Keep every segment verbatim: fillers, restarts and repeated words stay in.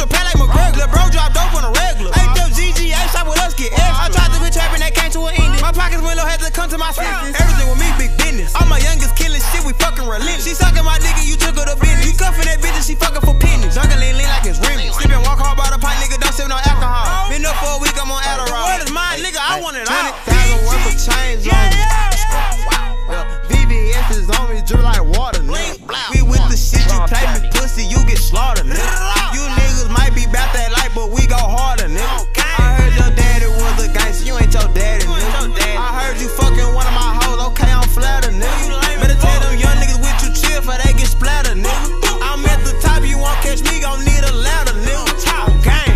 extra pay like McGregor. Lil' bro drop dope on a regular. Ain't them G G, ain't shop with us, get X. I tried to be trapping, that came to an ending. My pockets went low, had to come to my senses. Everything with me, big business. All my youngest killing shit, we fucking relentless. She sucking my dick and you took her to business. You cuffing that bitch and she fucking for pennies. Dunkin' lean lean like it's Remy. Sippin' walk hard by the pipe, nigga, don't sip no alcohol. Been up for a week, I'm on Adderall. What is mine, nigga? I want it all. Thousand worth of chains on me. V V S is on me, drip like water, nigga. We with the shit, you play me pussy, you get slaughtered, nigga. You niggas might be bout that life, but we go harder, nigga. I heard your daddy was a gangster, you ain't your daddy, nigga. I heard you fucking one of my hoes, okay, I'm flattered, nigga. Better tell them young niggas with you chill, for they get splattered, nigga. I'm at the top, you won't catch me, gon' need a ladder, nigga. Top gang.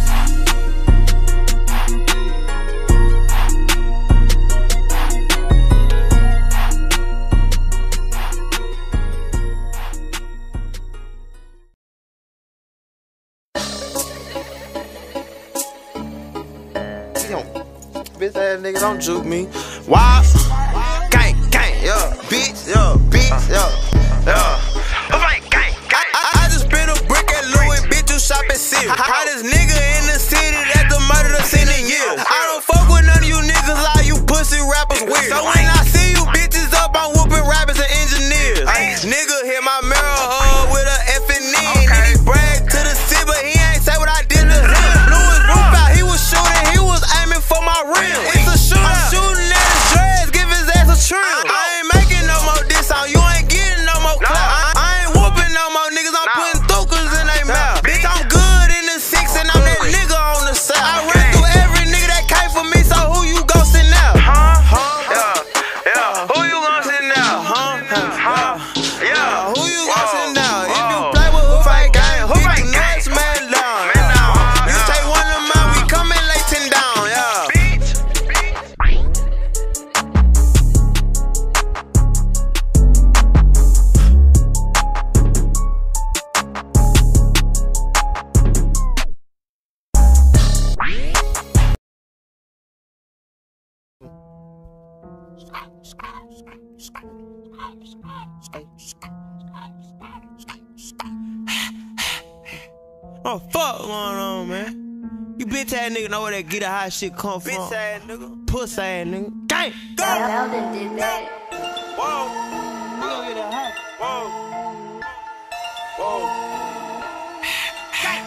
Bitch ass nigga, don't juke me. Why? Gang, gang, yeah, bitch, yeah, bitch, yeah, yeah. Gang, gang, gang. I, I just spent a brick at Louis, bitch, you shop at Siri. Hottest nigga in the city that the murder done seen in years. I don't fuck with none of you niggas, like you pussy rappers weird. So when I see you bitches up, I'm whooping rappers and engineers. Nigga hit my mirror hub with a F and N. And he bragged to the city, but he ain't say what I did to him. Blew his roof out, he was shooting, he was aiming for my rim. It's a shootout. I'm shooting at his dreads, give his ass a trim. I ain't making no more diss on you, ain't getting no more clout. I, I ain't whooping no more niggas, I'm putting thukas in they mouth. Bitch, I'm good in the six and I'm that nigga on the side. I ran through every nigga that came for me, so who you ghosting now? Huh? Huh? Yeah, yeah. Who you ghosting now? Huh? Huh? Yeah. Who you ghosting now? If you play with who fight gang, who fight gang? Man down. You take one of mine, we coming late ten down, yeah. Oh, fuck going on, man? You bitch ass nigga know where that get a hot shit come from. Bitch ass nigga. Puss ass nigga. Gang! Go! Eldon did that. Whoa! We gon' get that hot. Whoa! Whoa! Gang!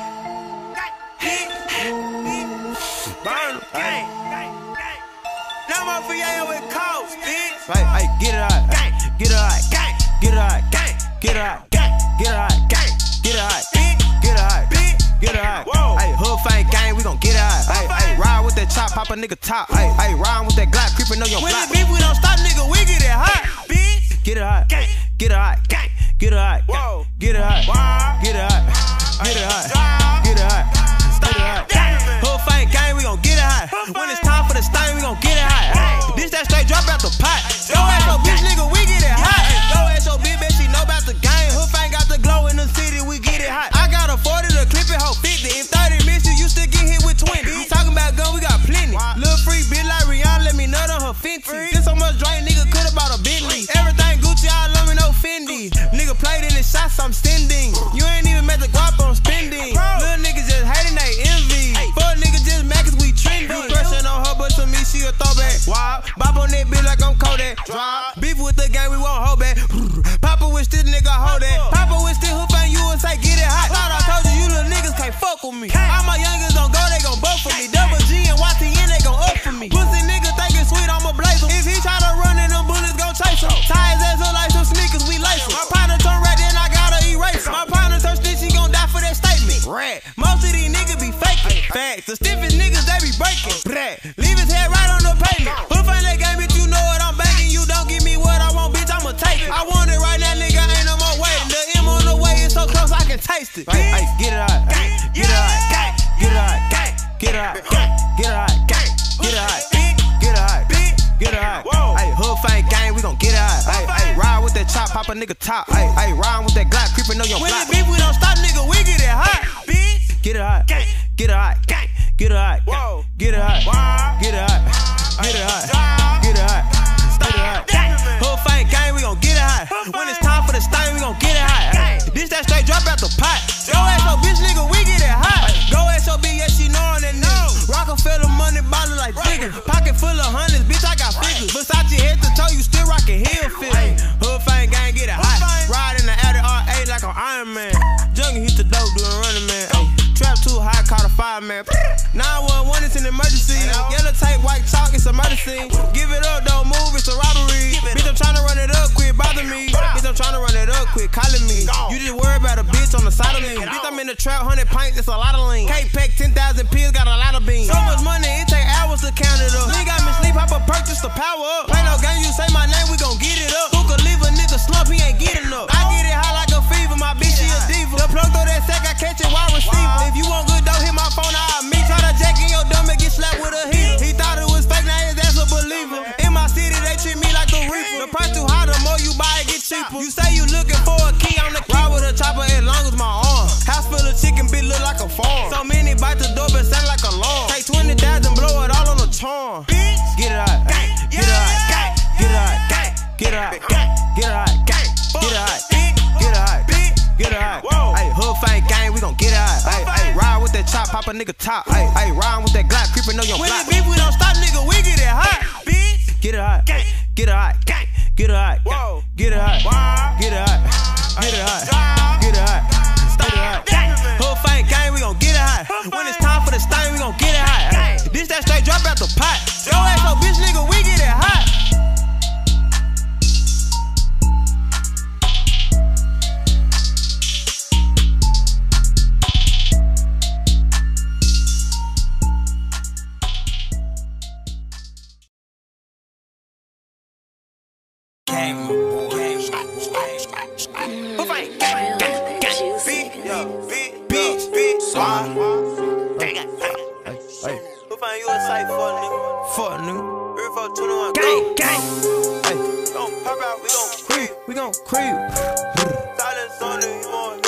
Gang! Burn! Gang! Gang! No more for y'all with calls, bitch! Hey, hey, get it hot. Gang! Get it hot. Gang! Get it hot. Gang! Get it hot. Gang! Get it hot. Gang! Get it hot. Get it hot. Get it hot. Hey, hood fang gang, we gon' get it hot. Hey, hey, ride with that chop, pop a nigga top. Hey, hey, ride with that Glock, creepin' on your block. When the beef, we don't stop, nigga, we get it hot. Bitch, get it hot. Gang, get it hot. Gang, get it hot. Whoa, get it hot. Get it hot. Get it hot. Get it hot. Get it hot. Hood fang gang, we gon' get it hot. When it's time for the stain, we gon' get it hot. This that straight drop out the pot. Go ass your bitch, nigga, we get it hot. Go ass your bitch, bitch, she know about the game. Hood fang got the glow in the city, we get it hot. I got a forty to clip it, hoe fifty. If thirty miss you, you still get hit with twenty. You talking about gun, we got plenty. Lil' free bitch like Rihanna, let me nut on her Fenty. Get so much drink, nigga could've bought a Bentley. Everything Gucci, I love me, no Fendi. Nigga played in the shots, I'm sending. You ain't even met the guap, I'm spending. Little niggas just hating, they envy. Fuck niggas just mad cause we trendy. You crushing on her, but to me, she a throwback. Wow, bop on that bitch like I'm Kodak. Drop, beef with the gang, we won't hold back. Papa wish this nigga hold that. Papa wish this hoop and you would say get it hot. Thought I told you, you little niggas can't fuck with me. All my youngins don't go, they gon' buff for me. Double G and Y T N, they gon' up for me. Pussy nigga thinkin' sweet, I'ma blaze him. If he try to run in them bullets, gon' chase him. Tie his ass up like some sneakers, we lace him. My partner turn red, then I gotta erase him. My partner turn snitch, he gon' die for that statement. Rat. Most of these niggas be faking. Facts. The stiffest niggas, they be breaking. Brat. Leave his head right on the pavement. Hood ain't that game, bitch, you know what I'm banging. You don't give me what I want, bitch, I'ma take it. I want it right now, nigga, ain't no more waiting. The M on the way is so close, I can taste it. Hey, hey, get it hot. Get it hot. Get it hot. Get it hot. Get it hot. Get it hot. Get it hot. Get it hot. Hey, hood fang gang, we gon' get it hot. Hey, hey, ride with that chop, pop a nigga top. Hey, hey, ride with that Glock, creepin' on your block. When the beef, we don't stop, nigga, we get it hot. Bitch, get it hot. Get it hot. Get it hot. Get it hot. Get it hot. Get it hot. Get it hot. Get it hot. Hood fang gang, we gon' get it hot. When it's time for the stain, we gon' get it hot. This that straight drop out the pot. Yo ass, no bitch, nigga, we get it hot. Junkie hit the dope, doing running man. Ay, trap too high, caught a fireman. nine one one, it's an emergency. Yellow tape, white chalk, it's a murder scene. Give it up, don't move, it's a robbery. Bitch, I'm tryna run it up, quit bother me. Bitch, I'm tryna run it up, quit calling me. You just worry about a bitch on the side of me. Bitch, I'm in the trap, one hundred pints, it's a lot of lean. Cake pack, ten thousand pills, got a lot of beans. So much money, it take hours to count it up. Nigga got me sleep, hop a purchase to power up. Play no game, you say my name, we gon' get it up. Who could leave a nigga slump, he ain't getting up. I get it high like a fever, my bitch, she a diva. The plug through that sack, I catch it while receiver. If you want good dough, hit my phone, I'll meet. Try to jack in your dumb and get slapped with a heater. He thought it was fake, now his ass a believer. In my city, they treat me like the reaper. The price too high, the more you buy it, get cheaper. You say you looking for a key, I'm the key. Ride with a chopper as long as my arm. House full of chicken, bitch, look like a farm. So many bite the door, but sound like a alarm. Take twenty thousand, blow it all on the charm. Get it out, get it out, get it out, get it out, get it out, get it out, get it out, get it out. Hey, hood fake gang, we gon' get it out. Hey, hey, ride with that chop, pop a nigga top. Hey, hey, ride with that Glock, creepin' on your block. When it beef, we don't stop, nigga, we get it hot. Bitch, get it hot, get it hot, get it hot, get it hot, get it hot, get it hot, get it hot, get it hot. Hood fake gang, we gon' get it hot. When it's time for the stain, we gon' get it hot. Hey, this that straight drop out the pot. Yo ass so bitch, nigga, we get it hot. You a sight for a nigga. For a nigga. Three, four, two, one, gang, gang. Hey, we gon' pop out, we gon' creep. We gon' creep. Silence on it, you want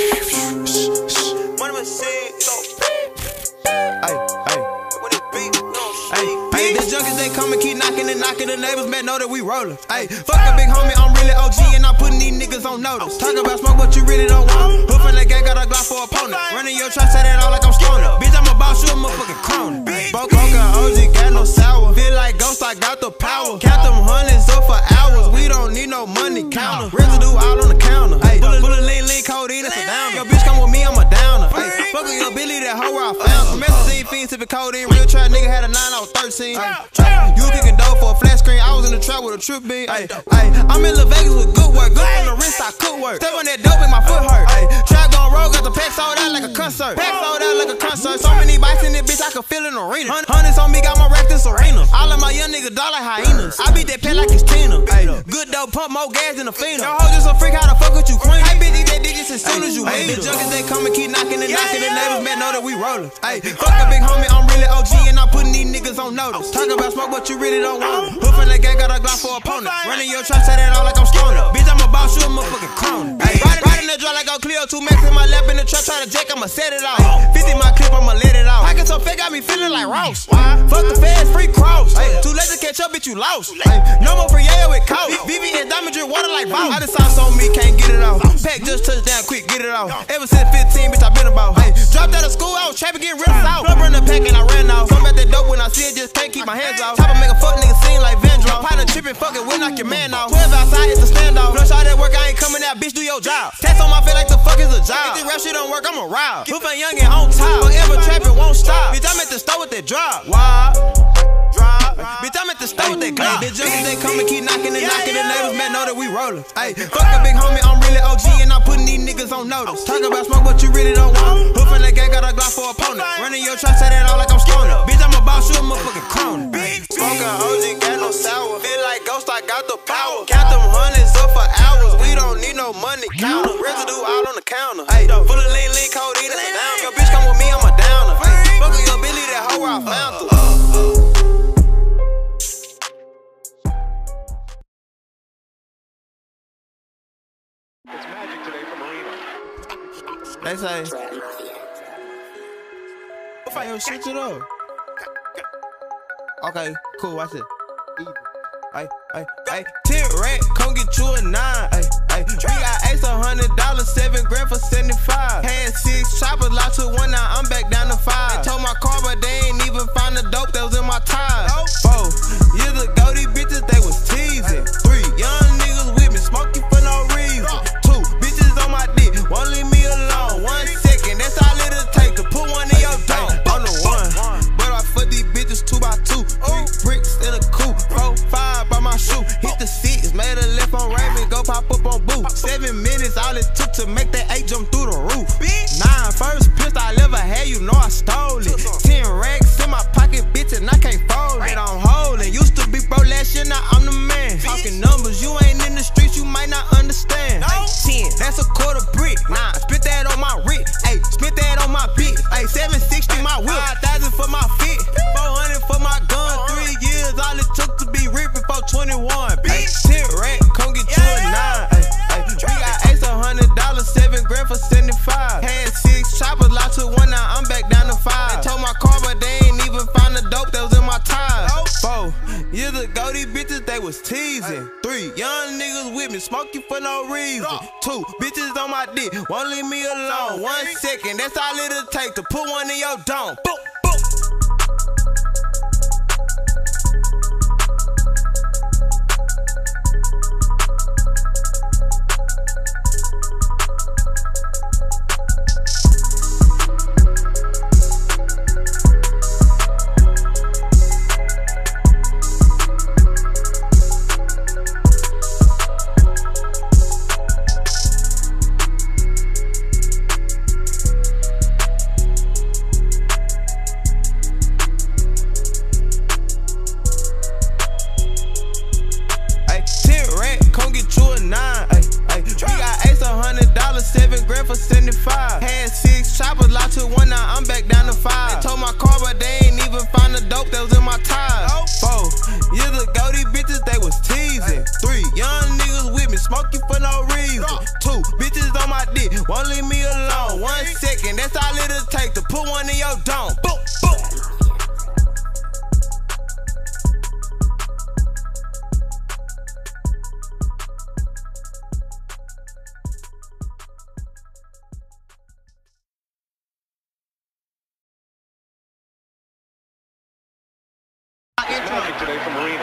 hero. Money machine, you gon' beep. Hey, hey. When it beat, we gon' shake. Hey, the junkies, they come and keep knocking and knocking. The neighbors, man, know that we rollin'. Hey, fuck a big homie, I'm really O G and I'm putting these niggas on notice. Talk about smoke, but you really don't want. Hoofin' that gang, got a Glock for opponent. Running your trap, say that all like I'm stoner. Bitch, I'm a boss, you a motherfucking crone. Broke O G, got no sour. Feel like ghost, I got the power. Count them hundreds up for hours. We don't need no money counter. Residue all on the counter. Hey, full of lean, lean, codeine, it's a downer. Your bitch come with me, I'm a downer. Hey, fuck with your Billy, that hoe where I found her. Messaging fiends, sipping codeine. Real trap nigga had a nine, I was thirteen. Ay, you kicking dough for a flat screen. I was in the trap with a trip beam. Ay, ay, I'm in La Vegas with good work. Good on the wrist, I could work. Step on that dope and my foot hurt. Ay, trap gon' roll, got the pack sold out like a concert. Pack sold out like a concert. So many bites in this bitch, I can feel in the arena. Hundreds on me, got my rack this arena. All of my young niggas die like hyenas. I beat that pet like it's Tina. Ay, good dope, pump more gas than a phenom. Your hoe just a freak, how the fuck with you queen? Hey, bitch, eat that digits as soon as you leave. The junkies, they come and keep knocking and knocking. The neighbors, man, know that we rollin'. Ay, fuck a big homie, I'm really O G and I'm putting these niggas on notice. Talk about smoke, but you really don't want it. Hoofin' that gang, got a Glock for opponent. Running your trap, say that all like I'm stoner. Bitch, I'm a boss, you a motherfucking crone. Ay, riding, riding the draw like I'm Cleo, two max in my lap in the trap, try to jack, I'ma set it off. fifty my clip, I'ma let it off. Pocket so fake, got me feeling like Ross. Fuck the feds, free cross. Ay, too late to catch up, bitch, you lost. Ay, no more free yeah with coke. B B and diamond drip water like Vogue. I just sauce on me, can't get it off. Pack just touch down, quick, get it off. Ever since fifteen, bitch, I been about. Ay, dropped out of school, I was trapping, getting real south. Plug run the pack and I ran off. Come back that dope when I see it, just can't keep my hands off. Top of make a fuck nigga seem like Vandross. Partner tripping, fucking, we'll knock your man off. twelve outside, it's a standoff. Flush all that work, I ain't coming out, bitch, do your job. Tats on my face like the fuck is a job. If this rap shit don't work, I'ma rob. Hoofin' young and on top. Forever trapping, won't stop. Bitch, I'm at the store with that drop. Why? Drop. Bitch, I'm at the store with that Glock. The junkies, they come and keep knocking and knocking. The neighbors, man, know that we rollin'. Ay, fuck a big homie, I'm really O G and I'm putting these niggas on notice. Talk about smoke, but you really don't want. Hoofin' that gang, got a Glock for opponent. Running your trap, say that all like I'm stoner. Bitch, I'm a boss, you a motherfucking crone. Smoking O G, got no sour. Feel like ghost, I got the power. Count them hundreds up for hours. We don't need no money counter. Residue all on the counter. Ay, full of lean, lean, codeine, it's a downer. Your bitch come with me, I'm a downer. Ay, fuck with your Billy, that hoe where I found her. It's Magic today from Marino. They say, if I yo, switch it up. Okay, cool, watch it. Ay, ay, ay, ten rack, come get you a nine. Ay, ay, we got ace a hundred dollars, seven grand for seventy-five. Had six choppers, lost to one, now I'm back down to five. They told my car, but they ain't even find the dope that was in my tires. Four years ago, these bitches, they was teasing. Three young niggas with me, smoking for no reason. Two bitches on my dick, won't leave me seven sixty my whip, five thousand for my fit, four hundred for my gun. Three years all it took to be ripped before twenty-one. Bitch, ten rat, come get you a nine. Ay, ay, we got ace a hundred dollars, seven grand for seventy-five. Had six choppers, lost to one, now I'm back down to five. They told my car, but they ain't even found the dope that was in my tires. Four years ago, these bitches they was teasing. Three young niggas with me, smoking for no reason. Two bitches on my dick, won't leave me alone. One second, that's all it'll take to put one in your dome. Boom. Seven grand for seventy-five. Had six choppers, lost to one, now I'm back down to five. They told my car, but they ain't even found the dope that was in my tires. Four years ago, these bitches they was teasing. Three young niggas with me, smoking for no reason. Two bitches on my dick, won't leave me alone. One second, that's all it'll take to put one in your dome. Boom, boom. Magic today from Reno.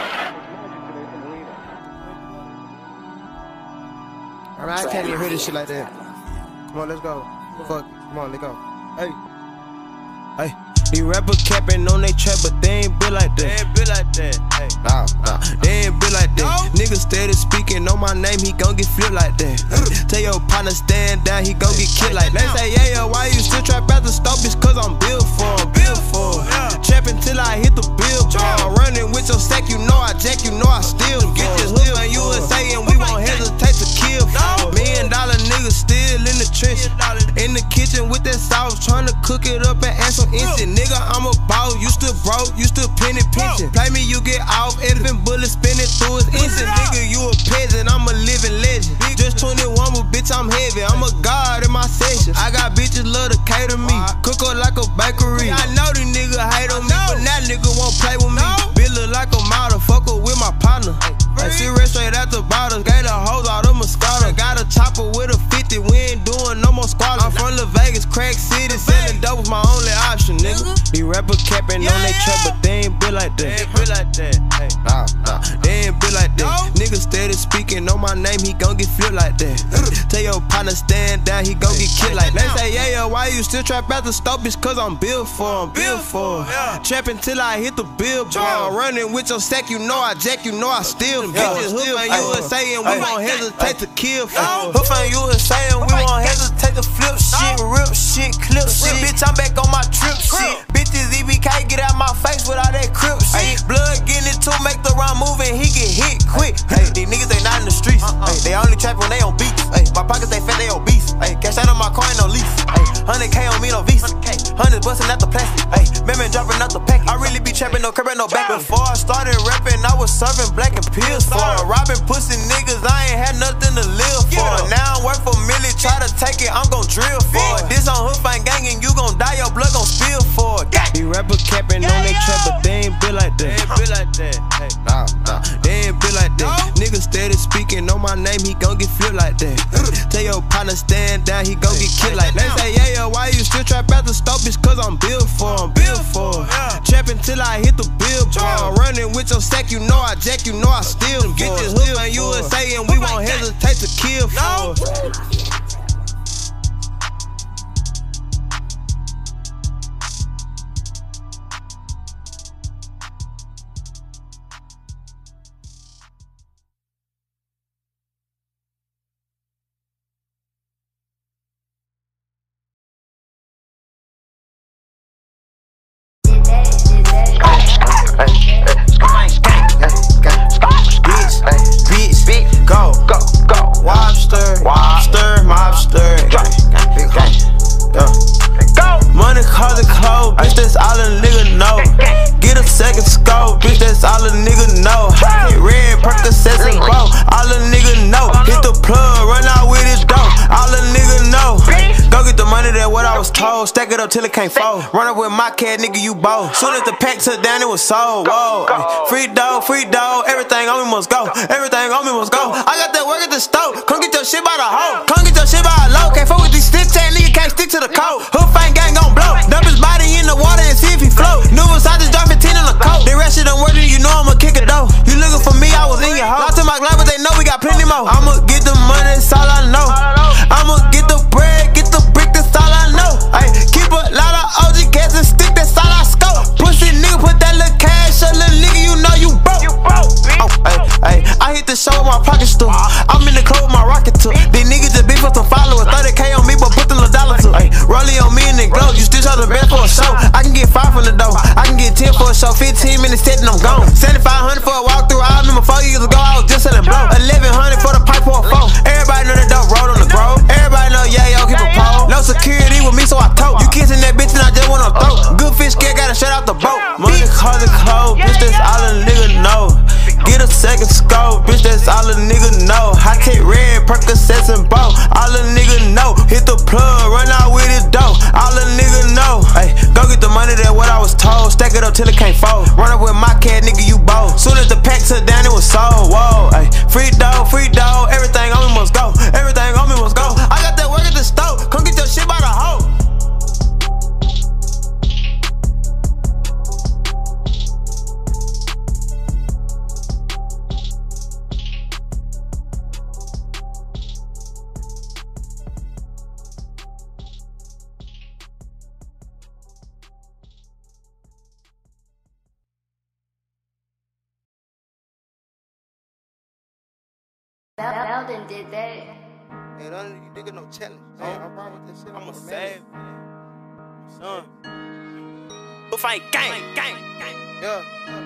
Alright, I can't even hear this shit like that. Come on, let's go. Fuck, come on, let's go. Hey. Hey. These rappers capping on they trap, but they ain't built like that. They ain't built like that. Hey. Nah, nah. They ain't built like that. No. Nigga steady speaking on my name, he gon' get flipped like that. Tell your partner stand down, he gon' get killed like that. They say, yeah, yeah, why you still trap at the stove? It's cause I'm built for him, built for him. Yeah. Trapping till I hit the billboard. I'm running with your sack, you know I jack, you know I still get this hook on U S A and we won't hesitate to kill for. Million dollar niggas still in the trenches. In the kitchen with that sauce, tryna cook it up and add some instant. Nigga, I'm a boss, you still broke, you still penny pinching. Play me, you get off, elephant bullet spinning through his instant. Nigga, you a peasant, I'm a living legend. Just twenty-one, but bitch, I'm heavy. I'm a god in my section. I got bitches love to cater me, cook up like a bakery. I know these niggas hate on me, but that nigga won't play with me. Bill look like a model, fuck up with my partner. I see red straight at the bottom, gave the hoes all the Moscato. Got a chopper with a fifty, we ain't doing no more squalor. I'm from La Vegas, crack city, selling dope was my only option, nigga. These rappers capping on they trap, but they ain't built like that. They ain't built like that. Hey. Nah, nah, they ain't built like that. Nigga steady speaking on my name, he gon' get flipped like that. Tell your partner stand down, he gon' get killed like that. They say, yeah, yeah, why you still trap at the stove? It's cause I'm built for him, built for him. Trapping till I hit the billboard. I'm running with your sack, you know I jack, you know I still bitches. Hook on U S A and we won't hesitate to kill for. Hook on U S A and we won't hesitate to flip shit, rip shit, clip shit. Bitch, I'm back on my trip shit. Bitches E B K get out my face with all that crip shit. Blood getting it too, make the wrong move and he get hit quick. Hey, these niggas they not in the streets. Hey, they only trap when they on beats. Hey, my pockets they fat, they obese. Hey, cash out on my car ain't no lease. Hey, one hundred K on me, no Visa. Hundreds busting out the plastic. Hey, man, man dropping out the package. I really be trapping, no crib, no back. Before I started rapping, I was serving black and pills for robbing pussy niggas. I ain't had nothing to live for. Now I work for Millie, try to take it, I'm gon' drill for it. This on Hood Fine Gang and you gon' die, your blood gon' spill for it. These rappers capping on they trap, but they ain't built like that. They ain't built like that. Hey, nah, nah, they ain't built like that. Nigga steady speaking on my name, he gon' get flipped like that. Tell your partner stand down, he gon' get killed like that. They say, yeah, yeah, why you still trap at the stove? It's cause I'm built for him, built for him. Trapping till I hit the billboard. I'm running with your sack, you know I jack, you know I still bitches. Hook on U S A and we won't hesitate to kill for. Bitch, bitch, go, go, go, Wobster, Wobster. what I was told. Stack it up till it can't fold. Run up with my cat, nigga, you bold. Soon as the pack took down, it was sold. Whoa, ay, free dough, free dough. Everything on me must go. Everything on me must go. I got that work at the stove. Come get your shit by the hoe. Come get your shit by a low. Can't fuck with these stick tag, nigga, can't stick to the code. Hood fang gang gon' blow. Dump his body in the water and see if he float. New I just dropped fifteen in the coat. The rest shit don't work, you know I'ma kick it though. You looking for me, I was in your hoe. Lost to my glove, but they know we got plenty more. I'ma get the money, that's all I know. I'ma get the bread, get the brick, that's all I know. Ay, keep a lot of O G gas and stick, that's all I scope. Pussy nigga, put that little cash up, little nigga, you know you broke. You broke, bitch. Oh, ay, ay, I hit the show with my pocket stuff. I'm in the club with my rocket too. These niggas just beef for some followers. thirty K on me, but put the little dollar too. Ay, Rollie on me and then glow. You still try the best for a show. I can get five from the dough. I can get ten for a show. fifteen minutes set and I'm gone. seventy-five hundred for a walkthrough. I remember four years ago I was just selling blow. eleven hundred for the pipe for a phone. Everybody know that dope road on the grove. Everybody know yeah yo keep a pole. No security with me so I tote. You kissing that bitch and I just wanna throw. Good fish get gotta shut out the boat. Money cause it cold, bitch that's all a nigga know. Get a second scope, bitch that's all a nigga know. I take red, Percocets and bow. All a nigga know. Hit the plug, run out with his dough. All a nigga know. Ay, go get the money, that's what I was told. Stack it up till it can't fold. Run up with my cat, nigga, you bold. Soon as the pack took down, it was sold. Whoa, ay, free dough, free dough. Everything on me must go. Everything on me must go. I got that work at the stove. Come get your shit by the hoe. Belden did that. Hey, don't you nigga no challenge. Hey, I'm wrong with this shit. I'm a savage. Son. Who fight gang, gang, gang. Yeah.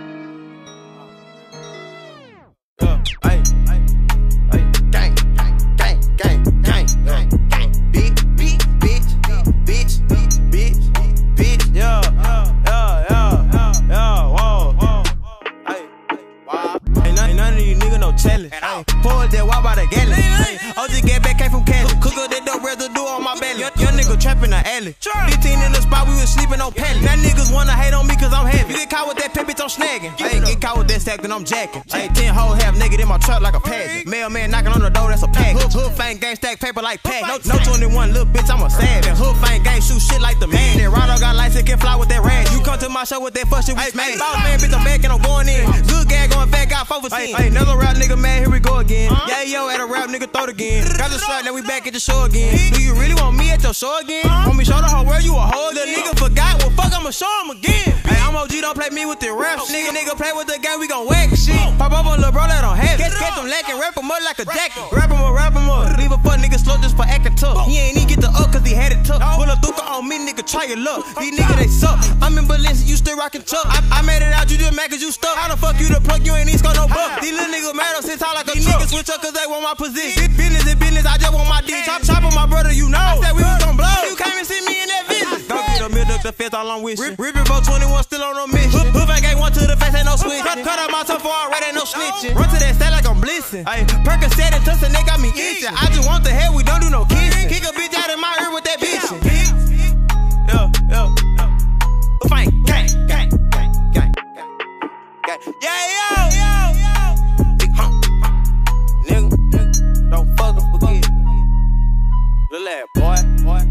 Yeah. Hey, hey, hey. Gang, gang, gang, gang, gang, gang, gang. Bitch, bitch, bitch, bitch, bitch, bitch. Yeah, yeah, yeah, yeah, yeah. Whoa, whoa. Hey, wow. Ain't none, ain't none of you niggas no challenge. Hey, pour that walk by the galley. Hey, O G get back, came from Cali. Cook up that dope residue on my belly. Young, young nigga trapping the alley. fifteen in the spot, we was sleeping on pallets. Now niggas wanna hate on me cause I'm heavy. You get caught with that pit, bitch, I'm snagging. Hey, get caught with that stack, then I'm jacking. Hey, ten hoes half naked in my truck like a pageant. Mailman knocking on the door, that's a package. Hood fang gang stack paper like pack. No, no twenty-one, little bitch, I'm a savage. Hood fang gang shoot shit like the man. That Rado got lights, it can fly with that rag. You come to my show with that fuck shit, we smash. Boss man, bitch, I'm back and I'm going in. Good gag going back, got four for ten. Hey, another rap nigga, man, here we go again. Yeah, yo, at a rap nigga, throw it again. Got the strap, now we back at the show again. Do you really want me at your show again? Want me show the whole world you a hoe? Little nigga forgot, well fuck, I'ma show him again. Hey, I'm O G, don't play me with the rap. Nigga, nigga, play with the game, we gon' whack shit. Pop up on lil' bro, that don't have it. Catch them lacking, rap him up like a jacket. Rap him up, rap him up. Leave a fuck nigga slow just for acting tough. He ain't even get the up cause he had it tough. Pull a duka on me, nigga, try your luck. These niggas, they suck. I'm in Balenciaga, you still rockin' Chuck. I, I made it out, you just mad cause you stuck. How the fuck you the plug, you ain't even score no buck. These little niggas mad up, sit tall like a These niggas switch up cause they want my position. Business is business, I just want my dick. Chop, chop on my brother, you know. I said we was gon' blow. You came and see me in that vision. Don't get a middle, the fence, all I'm wishing. Rippin' for twenty-one, still on no mission. Hoof ain't gave one to the face, ain't no switching. Cut, cut out my tongue for already, ain't no snitching. Run to that stat like I'm blissing. Ay, Percocet and Tussin', they got me itching. I just want the head, we don't do no kissing. Kick a bitch out in my ear with that bitchin'. Yeah, yeah, yeah. Hoof ain't gang, gang, gang, gang, gang. Yeah, yo, yo, yo. Big hump, nigga, nigga, don't fucking forget. Little ass boy, boy.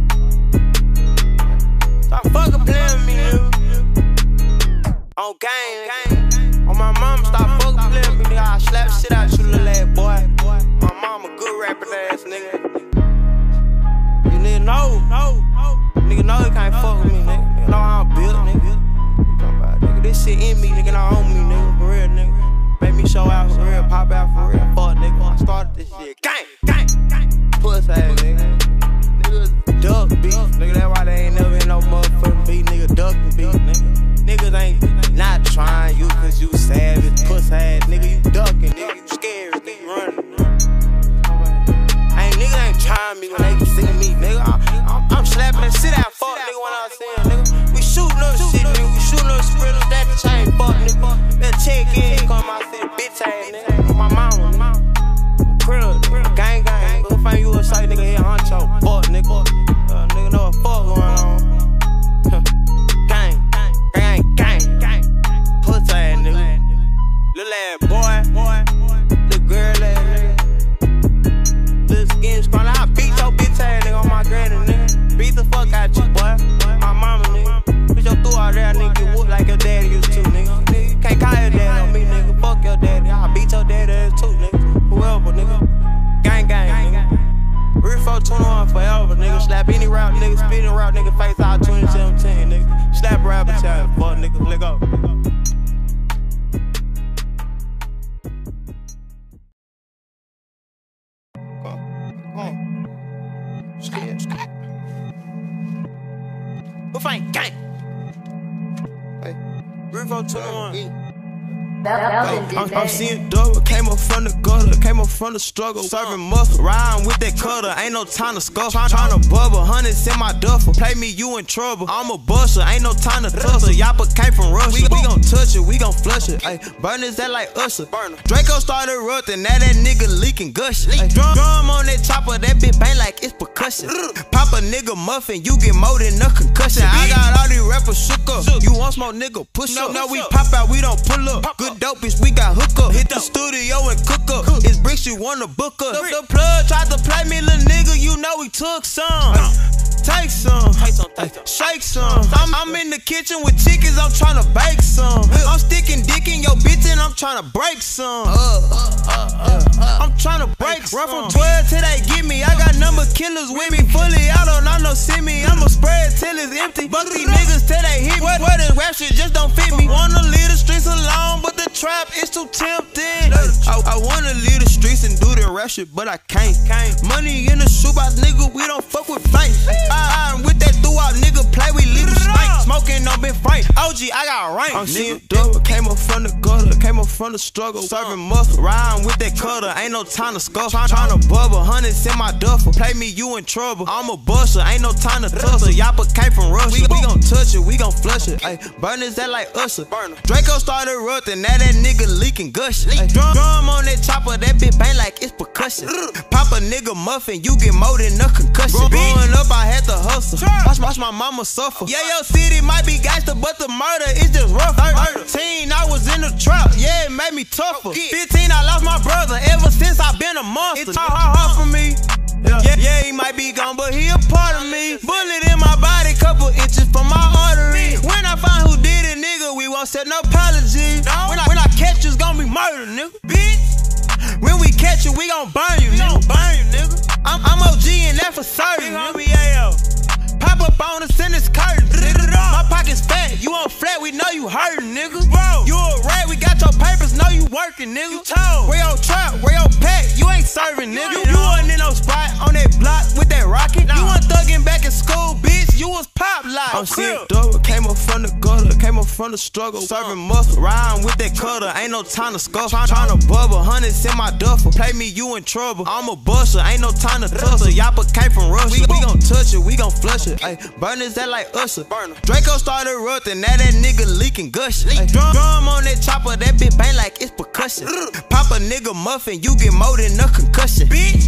Stop fucking playing with me, nigga. On game, game. On my mama, stop fucking playing with me, nigga. I slap shit out you, little ass boy. My mama good rapping ass, nigga. You nigga know, no, no. Nigga know you can't fuck with me, nigga. Nigga know how I'm built, nigga. You talking about, nigga? This shit in me, nigga. Not on me, nigga. For real, nigga. Make me show out for real, pop out for real. Fuck, nigga. I started this shit. Gang, gang, gang. Puss ass, nigga. Niggas duck beef, nigga. That's why they ain't never in no motherfucking beat, nigga. Duckin' beef, nigga. Niggas ain't not trying you cause you savage, puss ass, nigga. You duckin', nigga. You scared, nigga. You running. Ain't niggas ain't trying me when they see me, nigga. I, I fuck out you, boy. My mama, nigga. Bitch, yo, through all that, nigga, get whooped like your daddy used to, nigga. Nigga, you can't call your daddy on me, nigga. Fuck your daddy. I'll beat your daddy ass too, nigga. Whoever, nigga. Gang, gang, nigga. Real four twenty-one forever, nigga. Slap any route, nigga. Speeding route, nigga. Face out twenty seventeen, nigga. Slap rapper child, fuck, nigga. Let go. Who fight gang? Hey, Rivo twenty-one. Belden did I'm, that. I'm seeing double, came up from the gutter, came up from the struggle. Serving muscle, riding with that cutter, ain't no time to scuff. Tryna bubble, hundreds in my duffel. Play me, you in trouble. I'm a buster, ain't no time to tussle. Yappa came from Russia. We, we gon' touch it, we gon' flush it. Ay, burn is that like Usher. Draco started rutting, now that nigga leaking gushing. Ay, drum, drum on that chopper, that bitch bang like it's percussion. Pop a nigga muffin, you get more than a concussion. I got all these rappers shook up. You want smoke, nigga, push up. No, we pop out, we don't pull up. Good dope, bitch, we got hook up. Hit the studio and cook up. It's bricks, you wanna book up. The, the plug tried to play me, little nigga, you know he took some. Take some, shake some. I'm, I'm in the kitchen with chickens, I'm tryna bake some. I'm sticking dick in your bitch and I'm tryna break some. I'm tryna break some. Run from twelve till they get me. I got number killers with me. Fully out on, I know see me. I'ma spread till it's empty. Buck these niggas till they hit me. What, what this rap shit just don't fit me. Wanna leave the streets alone, but the trap is too tempting. I, I wanna leave the streets and do the rap shit, but I can't. Money in the shoebox, nigga, we don't fuck with banks. I, I'm with that throughout, nigga, play, we leave the stank. Smoking on been frank. O G, I got rank. I'm seeing double, came up from the gutter, came up from the struggle. Serving muscle, riding with that cutter, ain't no time to scuff. Tryna bubble, hundreds in my duffel. Play me, you in trouble. I'm a buster, ain't no time to tussle. Yappa came from Russia. We, we gon' touch it, we gon' flush it. Ay, burn is that like Usher. Draco started rutting, now that nigga leaking gushing. Drum, drum on that chopper, that bitch bang like it's percussion. Pop a nigga muffin, you get more than a concussion. Growing up, I had to hustle. Watch, watch my mama suffer. Yeah, your city might be gangster, but the murder is just rough. thirteen, I was in the trap, yeah, it made me tougher. fifteen, I lost my brother, ever since I been a monster. It's hard, hard for me. Yeah. Yeah, yeah, he might be gone, but he a part of me. Bullet in my body, couple inches from my artery. When I find who did it, nigga, we won't set no apology. No. When I when I catch you, it's gonna be murder, nigga. Bitch. When we catch you, we gon' burn you, nigga. Burn you, nigga. I'm, I'm O G and that for certain. Pop up on us in this curtain. My pocket's fat, you on flat, we know you hurtin', nigga. Bro, you a rat, we got your papers, know you workin', nigga. You told. Where your trap, where your pack, you ain't serving, nigga. You, you wasn't in no spot on that block with that rocket. Nah. You wasn't thuggin' back in school, bitch, you was pop like. I'm seeing double, came up from the gutter, came up from the struggle. Serving muscle, riding with that cutter, ain't no time to scuff. Tryna bubble, hundreds in my duffel. Play me, you in trouble. I'm a buster, ain't no time to tussle. Yappa came from Russia. We, we gon' touch it, we gon' flush it. Ay, burn is that like Usher. Draco started rutting, now that nigga leaking gushing. Drum, drum on that chopper, that bitch bang like it's percussion. Pop a nigga muffin, you get more than a concussion. Bitch.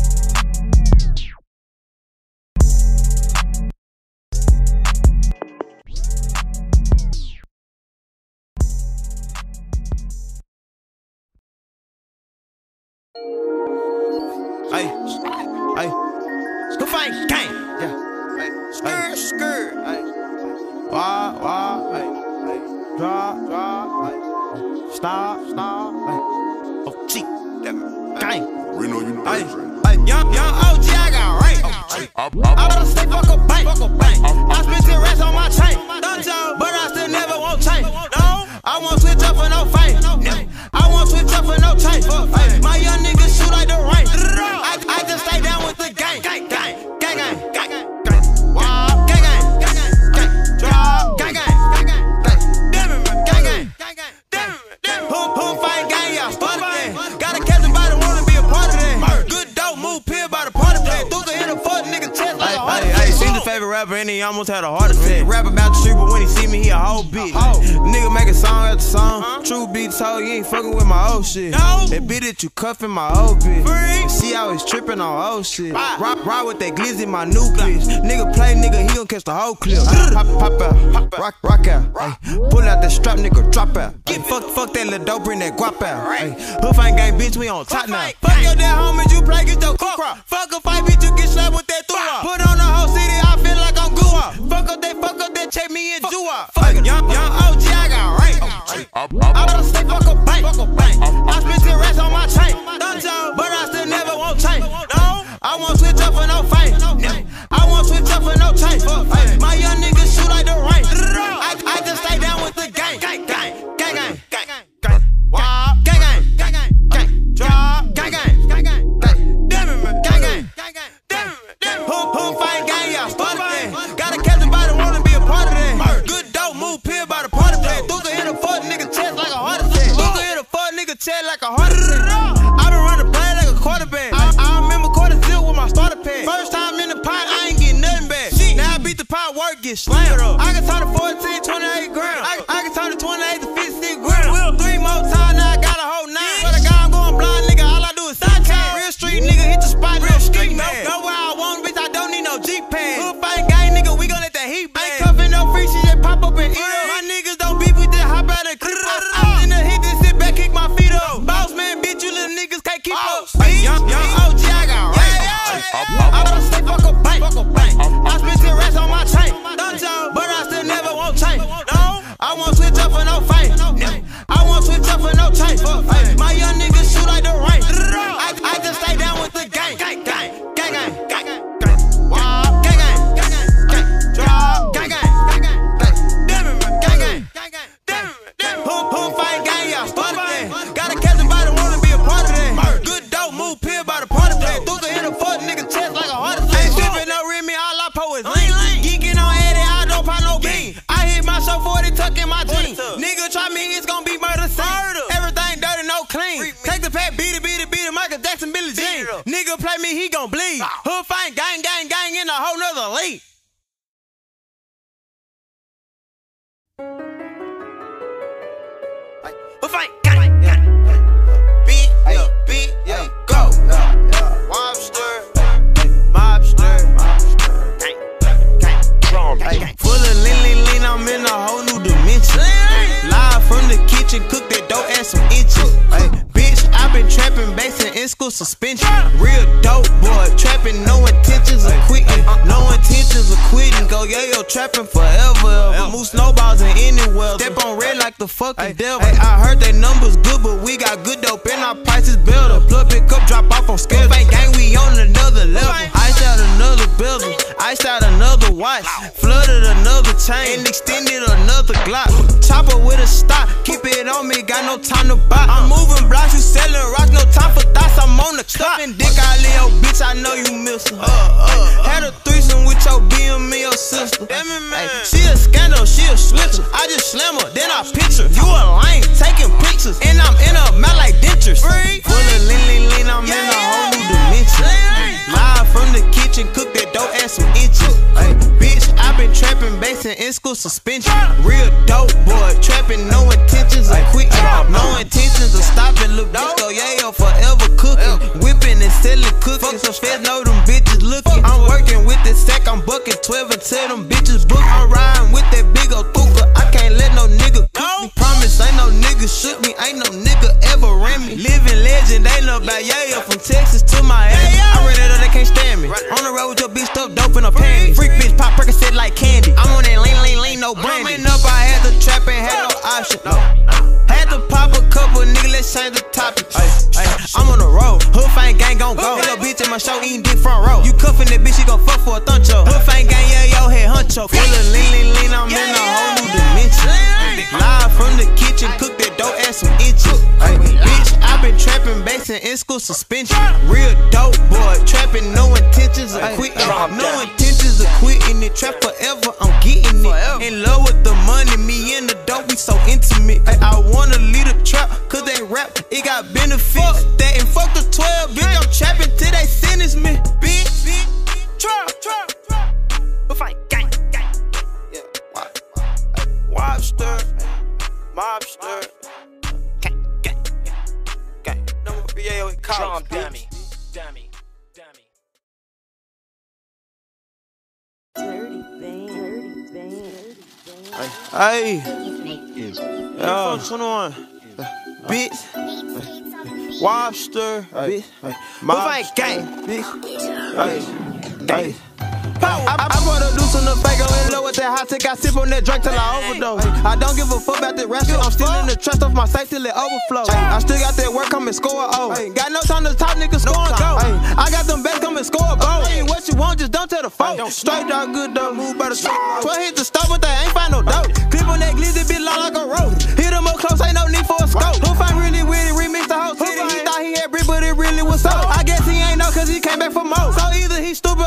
Hey, hey, who fight gang? Yeah, hey, skirt, skirt, hey, wah, wah, hey, hey, drop, drop, hey, stop, stop, hey, oh, G, gang, Reno, you know hey, hey, young, young O G, I got rank. I better stay fuck a bank, fuck a bank. I spent ten racks on my chain, done job, but I still never won't change. No, I won't switch up for no fame. I won't switch up for no change. Hey, my young niggas shoot like the rain. I, I just stay down with the gang, gang, gang, gang, gang, gang, gang. Wow, gang, gang, gang, gang, drop, gang, gang, gang, gang, damn it, man, gang, gang, gang, gang, damn it, damn it. Who, who fight gang? Y'all started that. Gotta catch somebody wanna be a part of that. Good dope move, peer by the party plan. Duka hit a fuck nigga chest like a heart attack. Hey, seen the favorite rapper and he almost had a heart attack. Rap about the street, but when he see me, he a whole bitch. Nigga making song after song. True beat told you ain't fucking with my old shit. That bitch that you cuffin' my old bitch. See how he's trippin' on old shit. Rock, rock with that glizzy, my new bitch. Nigga play, nigga, he gon' catch the whole clip. Pop, pop out, rock, rock out. Ay, pull out that strap, nigga, drop out. Ay, fuck, fuck that little dope, bring that guap out. Ay, hoof ain't gang, bitch, we on top now. Fuck your dad, homies, you play, get your cook. Fuck a fight, bitch, you get slapped with that throw. Put on the whole city, I feel like I'm I work, get slammed. I can turn to fourteen, twenty-eight grams. I, I can turn to twenty-eight to fifty-six grams. Three more times, now I got a whole nine. But I got I'm going blind, nigga. All I do is side time. Real street nigga, hit the spot, real street man. Know where I want, bitch. I don't need no G-Pad. Hood fight gang, nigga. We gon' let that heat bang. Ain't cuffin' no free shit, just pop up and eat up. My niggas don't beef with this hop out and clip up. I in the hit, then sit back, kick my feet up. Boss man, bitch, you little niggas can't keep up. Young, young O G, I got right. I don't say fuck a bank. I spent ten racks on my chain. But I still never won't change. No, I won't switch up for no fame. I won't switch up for no change. My young niggas shoot like the rain. I, I just stay down with the gang. Gang, gang, gang, gang, gang, gang. Wow, gang, gang, gang, gang, drop, gang, gang, gang, gang, damn it, man, gang, gang, gang, gang, damn it, damn it. Who, who fight gang, y'all started that. Gotta catch him by the wanna be a part of that. Good dope, move, pill by the party play. Duka hit a fuck nigga chest like a heart attack. Sippin' no Remy, all I po is lean. Geeking on Eddie, I don't pop no bean. I hit my show forty, tuck in my jeans. Nigga try me, it's gon' be murder scene. Everything dirty, no clean. Take the pat, beat it, beat it, beat it, Michael Jackson, Billie Jean. Nigga play me, he gon' bleed. Hood fight, gang, gang, gang in a whole nother league. Hood fight, gang, gang. Beat, yeah, beat, yeah, go. Mobster, mobster, gang, gang, gang, gang. Full of lean, lean, lean, I'm in a whole new dimension. Live from the kitchen, cook that dough, add some inches. Ay, bitch, I been trapping bass and in school suspension. Real dope boy, trapping, no intentions of quitting. No intentions of quitting. Go yeah, yo, trapping forever. Ever. Move snowballs in anywhere. Step on red like the fucking devil. Ay, I heard they numbers good, but we got good dope and our prices better. Plug pick up, drop off on schedule. Bang gang, we on another level. Iced out another bezel, iced out another watch, flooded another chain, and extended another Glock. Chopper with a stock, keep it on me, got no time to buy. I'm moving blocks, you selling rocks, no time for thoughts, I'm on the clock. Stuffing dick, I Leo, bitch, I know you miss her. Uh, uh, Had a threesome with your B M and your sister. Damn it, man. Ay, she a scandal, she a switcher. I just slam her, then I pitch her. You a lame, taking pictures, and I'm in her mouth like dentures. Full of lean, lean, lean, I'm yeah, in a whole new dimension. Live from the kitchen, cook that dough, add some inches. Ay, bitch, I been trapping bass and in school suspension. Real dope boy, trapping, no intentions of quitting. No intentions of stopping, look, bitch, go yeah, yo, forever cooking. Whipping and selling cookies. Fuck some feds, know them bitches looking. I'm working with this sack, I'm bucking twelve until them bitches book. I'm riding with that big old thuka, I can't let no nigga cook me. Promise ain't no nigga shook me, ain't no nigga ever ran me. Living legend, they know about yeah, from Texas to Miami. I read it up, they can't stand me. On the road with your bitch stuff, dope in a panty. Freak bitch pop Percocet like candy. I'm on that lean, lean, lean, no brandy. Up, I had to trap and had no option. Had to pop a couple, nigga, let's change the topic. Ay, ay, I'm on the road, hood fang gang gon' go. Little bitch in my show eating dick front row. You cuffin' that bitch, she gon' fuck for a thuncho. Hood fang gang, yeah, yo, head huncho. Full of lean, lean, lean, I'm in a whole new dimension. Live from the kitchen, cook that dough, add some inches. Ay, bitch, I been trapping bass and in school suspension. Real dope boy, trapping, no intentions of quitting. No intentions of quitting it. Trap forever, I'm getting it. In love with the money, me and the dope, we so intimate. Ay, I wanna lead a trap, cause they rap, it got benefits. Fuck that and fuck the twelve, bitch, I'm trapping till they sentence me. Bitch, bitch, trap, trap, trap. We'll fight, gang, gang. Yeah, Mobster, mobster, gang, gang, gang. No more B A O in college, dummy, dummy, dummy. Dirty bang, dirty bang. Hey, yo, twenty-one, bitch, Mobster, bitch, Mobster, gang, bitch, hey, hey. I, I wanna do some of the fake, in love with that hot tick. I sip on that drink till I overdose. I don't give a fuck about the rap shit. I'm still in the trust of my safe till it overflow. I still got that work, come and score a O. Got no time to talk, niggas score and go. I got them bets, come and score a goal. What you want, just don't tell the folk. Straight dog, good dog, move by the street. twelve hit the stop, but they ain't find no dope. Clip on that glizzy, bitch, long like a road. Hit him up close, ain't no need for a scope. Who find really with it, remix the whole city. He thought he had brick, but it really was so. I guess he ain't know, cause he came back for more. So either he stupid or he just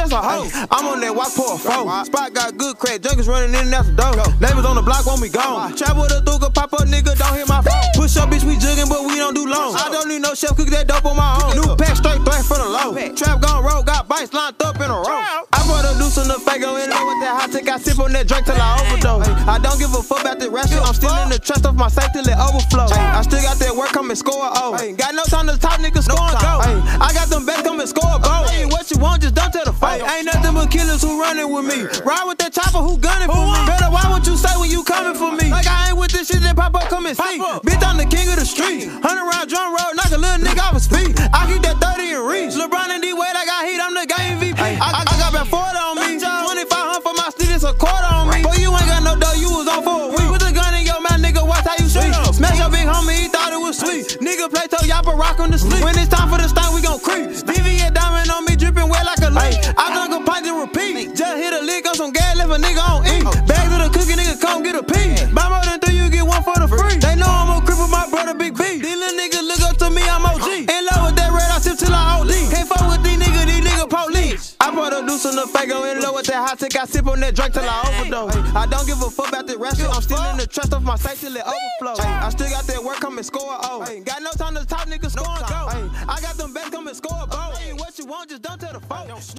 that's a hoe. I'm on that walk for a foe. Spot got good crack, junkies running in and out the door. Labels on the block when we gone. Travel with a thuga, pop up nigga, don't hit my phone. Push up, bitch, we jugging, but we don't do long. I don't need no chef, cook that dope on my own. New pack, straight threat for the low. Trap gone road, got bites lined up in a row. I brought a deuce on the Fago in there with that hot take. I sip on that drink till I overdose. I don't give a fuck about the rest shit. I'm still in the trust of my safe till it overflow. I still got that work, come and score a O. Got no time to talk, niggas score and go. I got them bets, come and score a goal. What you want, just don't tell the fight. Ain't nothing but killers who running with me. Ride with that chopper, who gunning for me. Better why would you say when you coming for me? Like I ain't with this shit, then pop up, come and see. Bitch, I'm the king of the street. Hundred round drum roll, knock a little nigga off his feet. I keep that thirty in reach. LeBron and D Wade, I got heat, I'm the game M V P. I, I, I got about forty on me. twenty-five hundred for my students, a quarter on me. Boy, you ain't got no dough, you was on for a week. With a gun in your mouth, nigga, watch how you shoot. Smash your big homie, he thought it was sweet. Nigga play toe, y'all rock on the sleep. When it's time for the stunt, we gon' creep. Stevie a diamond on me, dripping wet like a leak. I dunk a pint and repeat. Just hit a lick on some gas, left a nigga on E. Bags of the cookie, nigga, come get a piece. Buy more than three, you get one for the free. They know I'm a cripple, my brother Big B. These little niggas look up to me, I'm O G. In love with that red, I sip till I O D. Can't fuck with these niggas, these niggas police. I brought a deuce on the Fago in love with that hot take. I sip on that drink till I overdose. I don't give a fuck about the rest shit. I'm still in the trust of my safe till it overflow. I still got that work, come and score a O. Got no time to talk, niggas score and go. I got them bets, come and score a goal. What you want, just don't tell the folks.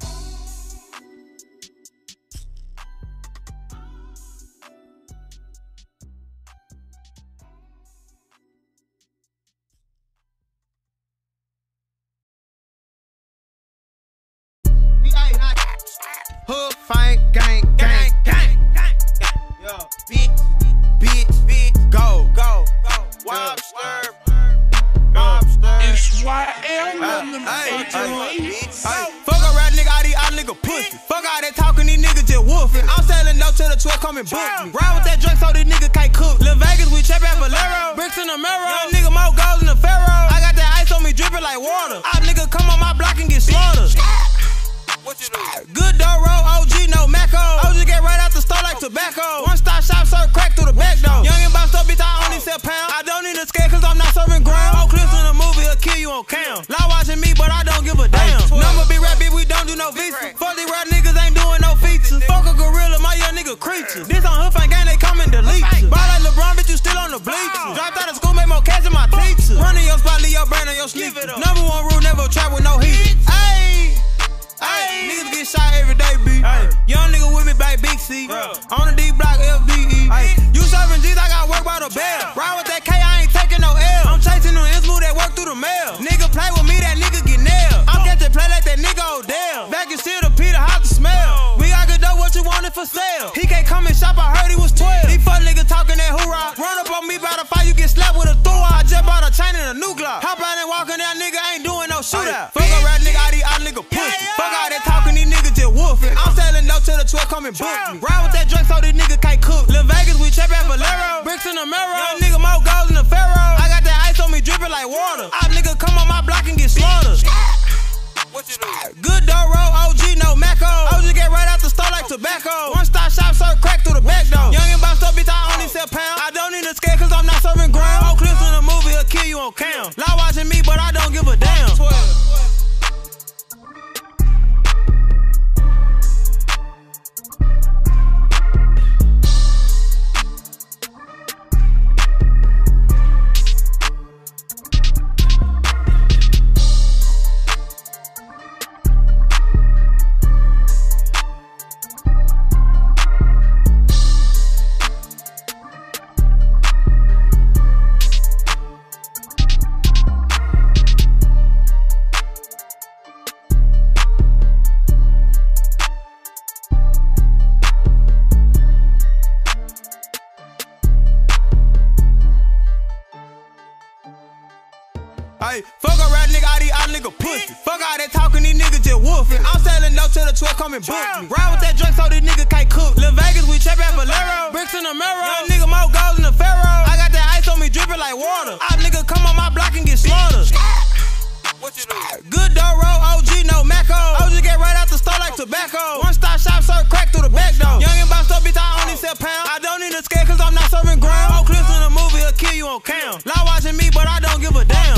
Hood fight, gang, gang, gang, gang, yo, bitch, bitch, bitch, go, go, go, Wobster, Wobster. It's Y L on them Hey, hey, fuck a rat nigga, all these out nigga pussy. Fuck all that talking, these niggas just woofing. I'm selling no to the twelve, come and book me. Ride with that drink so these niggas can't cook. Lil Vegas, we trap at Valero. Bricks in the mirror, young nigga more goals in the Pharaoh. I got that ice on me dripping like water. All niggas come on my block and get slaughtered. What you do? Good door roll, O G, no Maco. O G get right out the store like tobacco. One stop shop, serve crack through the back door. Young and bossed up, bitch, I only sell pounds. I don't need a scale cause I'm not serving ground. Whole clips in the movie, will kill you on cam. Lie watching me, but I don't give a damn. Number be rap, bitch, we don't do no visa. Fuck these rap niggas, ain't doing no features. Fuck a gorilla, my young nigga creature. This on Hood Fang gang, they come and delete you. Ball like LeBron, bitch, you still on the bleachers. Dropped out of school, make more cash than my teacher. Running your spot, leave your brain on your sneakers. Number one rule, never try with no heat. Ayy. Ay, niggas get shot every day, B. Ay. Young nigga with me, back Big C. Yeah. On the D block, F B E. Ay. You serving G's, I got work by the bell. Ride with that K, I ain't taking no L. I'm chasing them ends, move that work through the mail. Nigga play with me, that nigga get nailed. I'm catching play like that nigga Odell. Back and still the Peter, hot to smell. We got good dough, what you wanted for sale. He can't come and shop, I heard he was twelve. These fuck niggas talking that hoorah. Run up on me by the fight, you get slapped with a Thor. I just bought a chain and a new Glock. Hop out and walking that nigga ain't doing no shootout. Fuck a rat nigga, all these out nigga pussy. Fuck all that talking, these niggas just woofing. I'm selling no to the twelve, come and book me. Ride with that drink so these niggas can't cook. Lil Vegas, we trap at Valero. Bricks in the mirror, young nigga more goals in the Pharaoh. I got that ice on me dripping like water. All niggas come on my block and get slaughtered. What you do? Good door roll, O G, no Maco. O G get right out the store like tobacco. One stop shop, serve crack through the back door. Young and bossed up, bitch, I only sell pounds. I don't need a scale cause I'm not serving ground. Whole clips in the movie, will kill you on cam. Lie watching me, but I don't give a damn. Ay, fuck a rat nigga, all these out nigga pussy. Fuck all that talking, these niggas just woofing. I'm selling no to the twelve, come and book me. Ride with that drink so these niggas can't cook. Lil Vegas, we trap at Valero. Bricks in the mirror, young nigga more goals in the Pharaoh. I got that ice on me dripping like water. All niggas come on my block and get slaughtered. What you do? Good door roll, O G, no Maco. O G get right out the store like tobacco. One stop shop, serve crack through the back door. Young and bossed up, bitch, I only sell pounds. I don't need a scale cause I'm not serving ground. Whole clips in the movie, will kill you on cam. Lie watching me, but I don't give a damn.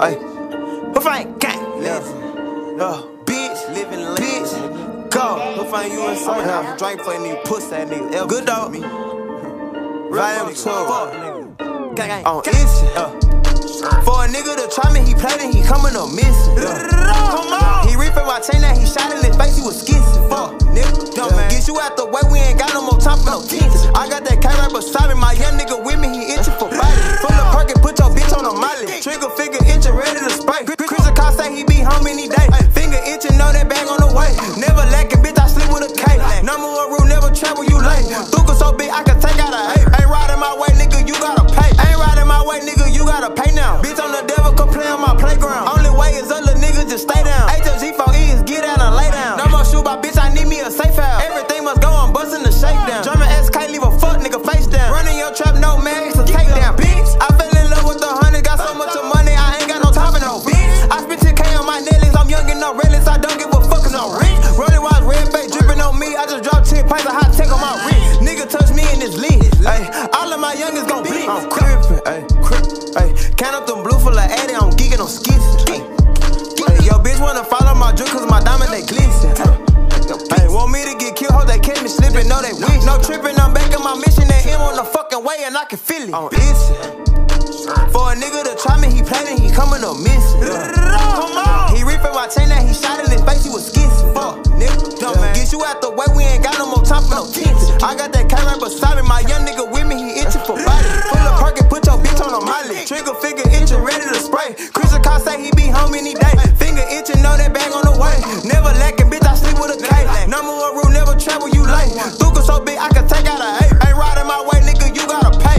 Ay, who find gang? Listen, uh, bitch, living bitch, go. Who find you inside? Have a drink for any pussy that nigga. Good dog. Volume two. Gang, gang, on instant. Uh. For a nigga to try me, he played and he coming up missing. Yeah. He reefing my chain that he shot in his face, he was skissing. Fuck, nigga. Yeah. Get you out the way, we ain't got no more time for no teens. I got that K right beside me, my young nigga with me, he itching for body. Full of perk and put your bitch on a molly. Trigger figure itching, ready to spray. Chris a car say he be home any day. Finger itching, know that bag on the way. Never lacking, bitch, I sleep with a K. Number one rule, never travel, you late. Thuka so big, I can take out a eight. Ain't riding my way, nigga, you gotta pay. Ain't riding my way, nigga, you gotta pay now. Bitch, I'm the devil, come play on my playground. Only way is other niggas just stay down. H L G four E is get out and lay down. No more shoot by bitch, I need me a safe house. Everything must go, I'm busting the shakedown. German S K, leave a fuck nigga face down. Running your trap, no man, it's a takedown. Bitch, I fell in love with the hundred, got so much of money, I ain't got no time for no bitch. I spent ten K on my nails, I'm young and no reckless, I don't give a fuck cause I'm rich. Rolling watch, red face dripping on me, I just dropped ten pints of hot tech on my wrist. Nigga touch me in this lead, ayy, all of my youngins gon' bleed. I'm crippin', ayy, crippin', ayy, count up them blue full of addy, I'm geeking on skis. Yo, bitch wanna follow my drip cause my diamond they glisten. Ay, want me to get killed, hope they catch me slipping, no they wish. No tripping, I'm back in my mission, they him on the fucking way and I can feel it. Listen, for a nigga to try me, he played and he coming up missing. Yeah. He reefing my chain that he shot in his face, he was skissing. Fuck, nigga, yeah. Get you out the way, we ain't got no more time for no tints. I got that K right beside me, my young nigga with me, he itching for body. Pull a perk and put your bitch on a molly. Trigger figure itching, ready to spray. Chris a car say he be home any day. Finger itching, know that bag on the way. Never lacking, bitch, I sleep with a K. Number one rule, never travel, you late. Thuka so big, I can take out a eight. Ain't riding my way, nigga, you gotta pay.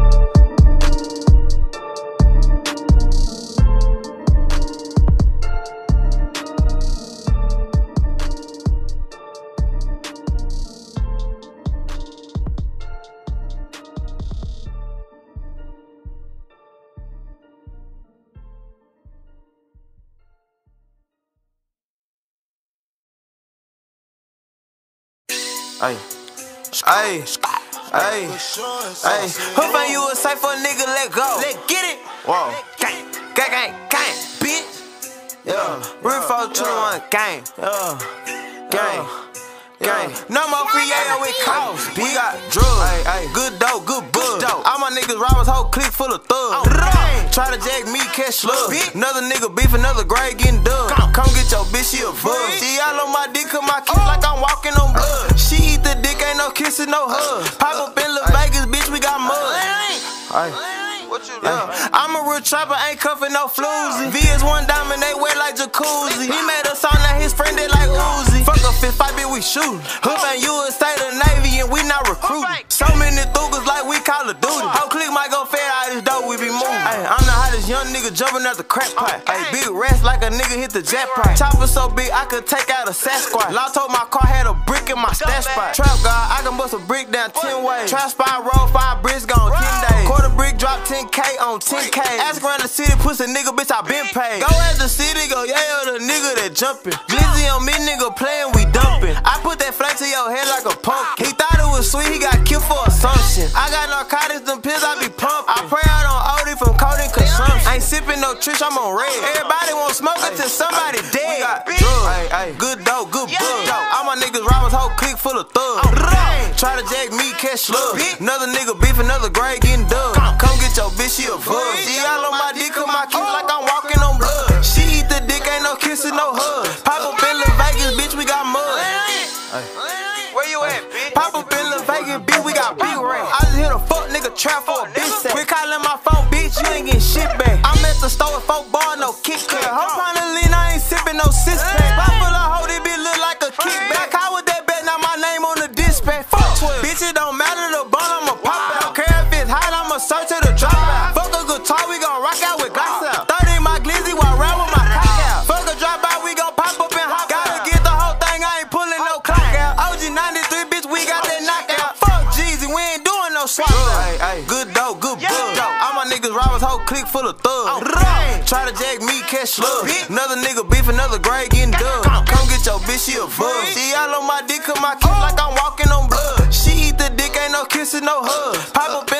Ay, ay, ay, ay. Who find you a safe for a nigga, let go. Let get it. Whoa. Gang, gang, gang, gang, bitch. Yeah. Real four two one gang. Yeah. Gang. Gang. No more free A O with calls. We got drugs. Good dope, good buzz. All my niggas robbers, whole clique full of thugs. Try to jag me, catch slug. Another nigga beef, another grade getting dug. Come get your bitch, she a bug. She all on my dick, cause my kiss like I'm walking on blood. She eat the dick, ain't no kissing, no hug. Pop up in Las Vegas, bitch, we got mud. What you yeah. I'm a real trapper, ain't cuffin' no floozy. V is one diamond, they wear like jacuzzi. He made a song that his friend did like Uzi. Fuck a fist fight, bitch, we shootin'. Hoop and you a state of Navy and we not recruiting. So many thugas like we Call of Duty. Whole clique might go fed out this dope, we be moving. Ay, I'm the hottest young nigga jumping at the crack pipe. Ay, big rest like a nigga hit the jackpot. Chopper so big I could take out a Sasquatch. Law told my car had a brick in my stash spot. Trap guard, I can bust a brick down ten ways. Trap spot roll five bricks gone ten days. Quarter brick drop ten K on ten K. Ask around the city, pussy nigga, bitch, I been paid. Go at the city, go yeah, the nigga that jumpin'. Glizzy on me, nigga playin', we dumpin'. I put that flag to your head like a pumpkin. He thought it was sweet, he got killed for assumption. I got narcotics, them pills, I be pumpin'. I pray out on O D from codeine consumption. Ain't sippin' no trish, I'm on red. Everybody want smoke until somebody dead. We got drugs, good dope, good bug. All my niggas robbers, whole clique full of thugs. Try to jag me, catch slug. Another nigga beef, another grade getting dug. Come get your bitch, she a bug. She all on my dick, cause my kiss like I'm walking on blood. She eat the dick, ain't no kissing, no hug. Pop up in Las Vegas, bitch, we got mud. Where you at, bitch? Pop up in Las Vegas, bitch, we got big rain. I just hit a fuck nigga trap for a bitch set. We calling my phone, bitch, you ain't getting shit back. I'm at the store with four bar, no Kit Kat. Hope on the lean, I ain't sipping no six pack. Pop full of hoe, this bitch look like a kickback. How would that bet? Now my name on the dispatch. Fuck twelve. Bitch, it don't matter the ball, I'ma pop out. Don't care if it's hot, I'ma search to the drop out. Fuck a guitar, we gon' rock out with glass out. thirty in my glizzy, while round with my cock out. Fuck a drop out, we gon' pop up and hop. Gotta get the whole thing, I ain't pulling no clock out. O G ninety-three, bitch, we got that knockout. Fuck Jeezy, we ain't doing no swap out. Good dope, good bug. All my niggas robbers, whole clique full of thugs. Try to jag me, catch slug. Another nigga beef, another grade getting dug. Come get your bitch, she a bug. She all on my dick, cause my kiss like I'm walking on blood. She eat the dick, ain't no kissing, no hug. Pop up in